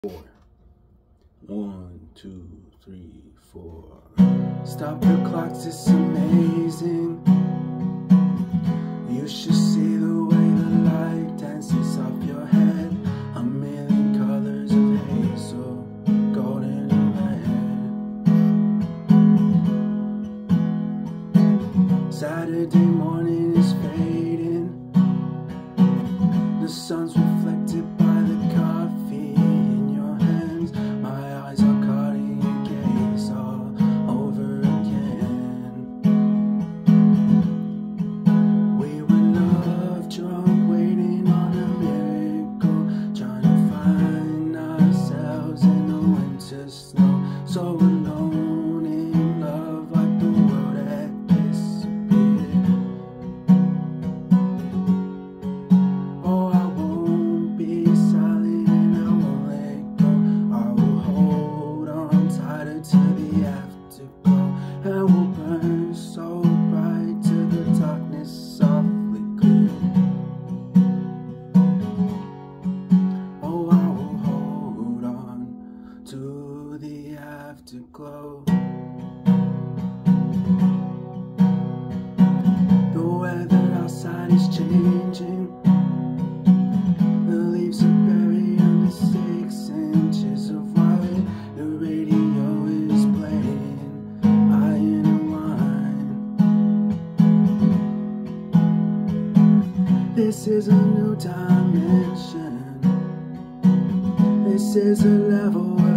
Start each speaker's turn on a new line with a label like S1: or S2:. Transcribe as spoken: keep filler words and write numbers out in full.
S1: Four. One, two, three, four. Stop the clocks, it's amazing. You should see the way the light dances off your head. A million colors of hazel, golden and red. Saturday morning is fading. The sun's reflected by the coffee in your hands. My eyes are caught in your gaze all over again. We were love drunk, waiting on a miracle, trying to find ourselves in the winter snow. So alone in love, like the world had disappeared. Oh, I won't be silent and I won't let go. I will hold on tighter to the afterglow, and we'll burn so bright till the darkness softly clears. Oh, I will hold on to the afterglow. The weather outside is changing. The leaves are buried under six inches of white. The radio is playing Iron and Wine. This is a new dimension. This is a level where